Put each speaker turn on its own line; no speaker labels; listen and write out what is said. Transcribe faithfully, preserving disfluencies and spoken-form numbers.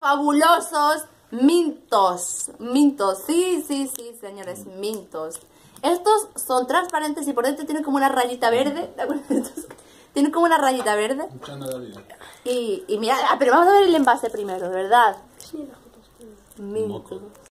Fabulosos Mintos. Mintos, sí, sí, sí, señores, Mintos. Estos son transparentes y por dentro tienen como una rayita verde. ¿De acuerdo? Tienen como una rayita verde. Y, y mira, ah, pero vamos a ver el envase primero, ¿verdad? Mintos.